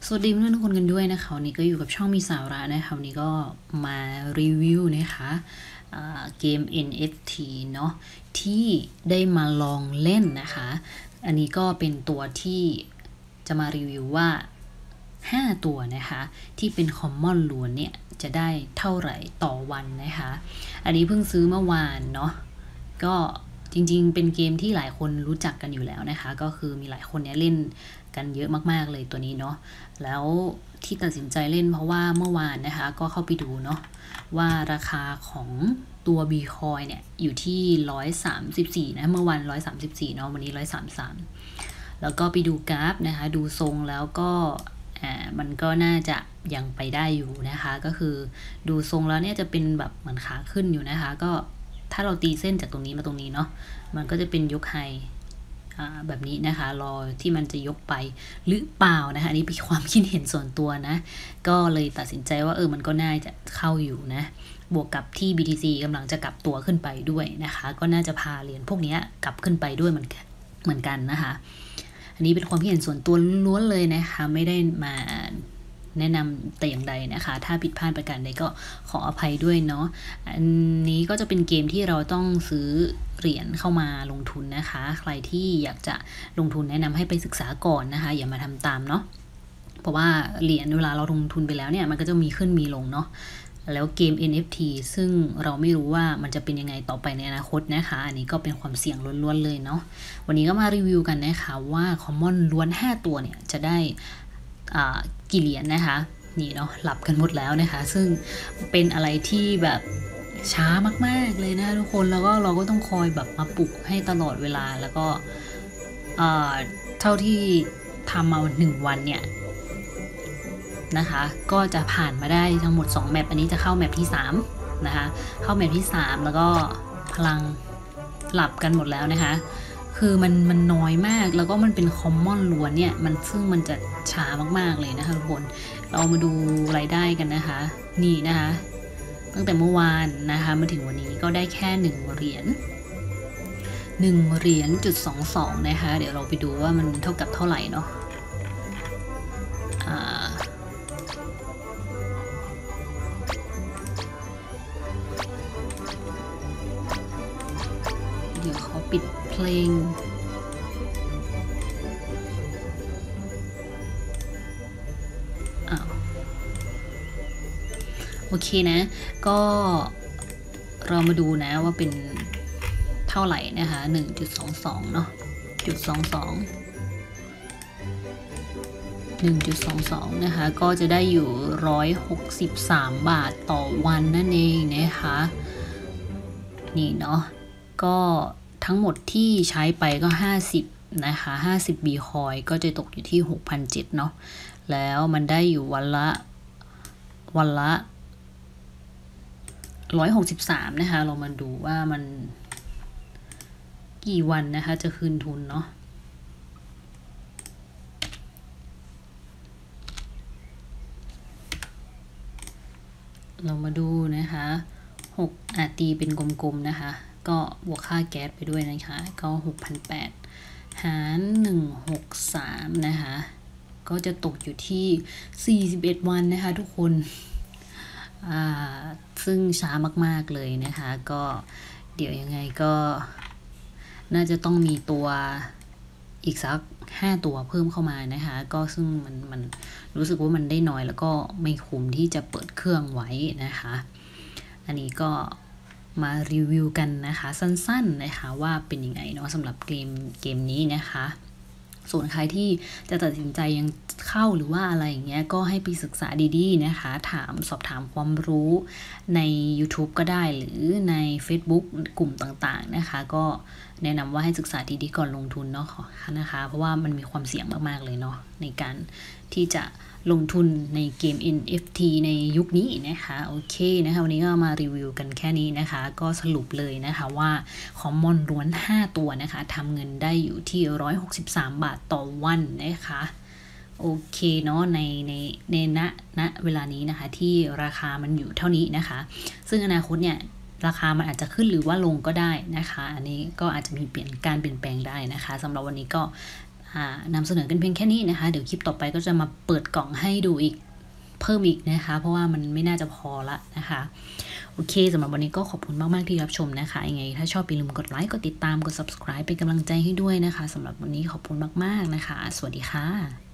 สวัสดีเพื่อนทุกคนกันด้วยนะคะวันนี้ก็อยู่กับช่องมีสาระนะคะวันนี้ก็มารีวิวนะคะเกม NFT เนาะที่ได้มาลองเล่นนะคะอันนี้ก็เป็นตัวที่จะมารีวิวว่า5ตัวนะคะที่เป็นคอมมอนล้วนเนี่ยจะได้เท่าไหร่ต่อวันนะคะอันนี้เพิ่งซื้อเมื่อวานเนาะก็จริงๆเป็นเกมที่หลายคนรู้จักกันอยู่แล้วนะคะก็คือมีหลายคนเนี่ยเล่นกันเยอะมากๆเลยตัวนี้เนาะแล้วที่ตัดสินใจเล่นเพราะว่าเมื่อวานนะคะก็เข้าไปดูเนาะว่าราคาของตัว Bitcoin เนี่ยอยู่ที่134นะเมื่อวัน134เนาะวันนี้133แล้วก็ไปดูกราฟนะคะดูทรงแล้วก็มันก็น่าจะยังไปได้อยู่นะคะก็คือดูทรงแล้วเนี่ยจะเป็นแบบเหมือนขาขึ้นอยู่นะคะก็ถ้าเราตีเส้นจากตรงนี้มาตรงนี้เนาะมันก็จะเป็นยกไฮแบบนี้นะคะรอที่มันจะยกไปหรือเปล่านะคะอันนี้เป็นความคิดเห็นส่วนตัวนะก็เลยตัดสินใจว่ามันก็น่าจะเข้าอยู่นะบวกกับที่ BTC กำลังจะกลับตัวขึ้นไปด้วยนะคะก็น่าจะพาเหรียญพวกนี้กลับขึ้นไปด้วยเหมือนกันนะคะอันนี้เป็นความคิดเห็นส่วนตัวล้วนเลยนะคะไม่ได้มาแนะนำแต่อย่างใดนะคะถ้าผิดพลาดประการใดก็ขออภัยด้วยเนาะอันนี้ก็จะเป็นเกมที่เราต้องซื้อเหรียญเข้ามาลงทุนนะคะใครที่อยากจะลงทุนแนะนำให้ไปศึกษาก่อนนะคะอย่ามาทำตามเนาะเพราะว่าเหรียญเวลาเราลงทุนไปแล้วเนี่ยมันก็จะมีขึ้นมีลงเนาะแล้วเกม NFT ซึ่งเราไม่รู้ว่ามันจะเป็นยังไงต่อไปในอนาคตนะคะอันนี้ก็เป็นความเสี่ยงล้วนๆเลยเนาะวันนี้ก็มารีวิวกันนะคะว่าคอมมอนล้วน5ตัวเนี่ยจะได้กี่เหรียญนะคะนี่เนาะหลับกันหมดแล้วนะคะซึ่งเป็นอะไรที่แบบช้ามากๆเลยนะทุกคนแล้วก็เราก็ต้องคอยแบบมาปลุกให้ตลอดเวลาแล้วก็เท่าที่ทำมา1 วันเนี่ยนะคะก็จะผ่านมาได้ทั้งหมด2 แมปอันนี้จะเข้าแมปที่3นะคะเข้าแมปที่3แล้วก็พลังหลับกันหมดแล้วนะคะคือมันน้อยมากแล้วก็มันเป็นคอมมอนล้วนเนี่ยซึ่งมันจะช้ามากๆเลยนะคะทุกคนเรามาดูรายได้กันนะคะนี่นะคะตั้งแต่เมื่อวานนะคะมาถึงวันนี้ก็ได้แค่1 เหรียญ1.22นะคะเดี๋ยวเราไปดูว่ามันเท่ากับเท่าไหร่เนาะเดี๋ยวเขาปิดเพลงโอเคนะก็เรามาดูนะว่าเป็นเท่าไหร่นะคะ1.22เนาะ1.22นะคะก็จะได้อยู่163 บาทต่อวันนั่นเองนะคะนี่เนาะก็ทั้งหมดที่ใช้ไปก็50นะคะ50 Bitcoinก็จะตกอยู่ที่ 6,700 เนาะแล้วมันได้อยู่วันละ163นะคะเรามาดูว่ามันกี่วันนะคะจะคืนทุนเนาะเรามาดูนะคะ6ตีเป็นกลมๆนะคะก็บวกค่าแก๊สไปด้วยนะคะก็ 6,800 หาร163นะคะก็จะตกอยู่ที่41 วันนะคะทุกคนซึ่งช้ามากๆเลยนะคะก็เดี๋ยวยังไงก็น่าจะต้องมีตัวอีกสัก5 ตัวเพิ่มเข้ามานะคะก็ซึ่งมันรู้สึกว่ามันได้น้อยแล้วก็ไม่คุ้มที่จะเปิดเครื่องไว้นะคะอันนี้ก็มารีวิวกันนะคะสั้นๆนะคะว่าเป็นยังไงเนาะสำหรับเกมนี้นะคะส่วนใครที่จะตัดสินใจยังเข้าหรือว่าอะไรอย่างเงี้ยก็ให้ไปศึกษาดีๆนะคะสอบถามความรู้ใน YouTube ก็ได้หรือใน Facebook กลุ่มต่างๆนะคะก็แนะนำว่าให้ศึกษาดีๆก่อนลงทุนเนาะนะคะเพราะว่ามันมีความเสี่ยงมากๆเลยเนาะในการที่จะลงทุนในเกม NFT ในยุคนี้นะคะโอเคนะคะวันนี้ก็มารีวิวกันแค่นี้นะคะก็สรุปเลยนะคะว่าคอมมอนล้วน5 ตัวนะคะทำเงินได้อยู่ที่163 บาทต่อวันนะคะโอเคเนาะในณเวลานี้นะคะที่ราคามันอยู่เท่านี้นะคะซึ่งอนาคตเนี่ยราคามันอาจจะขึ้นหรือว่าลงก็ได้นะคะอันนี้ก็อาจจะมีการเปลี่ยนแปลงได้นะคะสำหรับวันนี้ก็นำเสนอกันเพียงแค่นี้นะคะเดี๋ยวคลิปต่อไปก็จะมาเปิดกล่องให้ดูอีกเพิ่มอีกนะคะเพราะว่ามันไม่น่าจะพอละนะคะโอเคสำหรับวันนี้ก็ขอบคุณมากๆที่รับชมนะคะยังไงถ้าชอบอย่าลืมกดไลค์กดติดตามกด subscribe เป็นกำลังใจให้ด้วยนะคะสำหรับวันนี้ขอบคุณมากๆนะคะสวัสดีค่ะ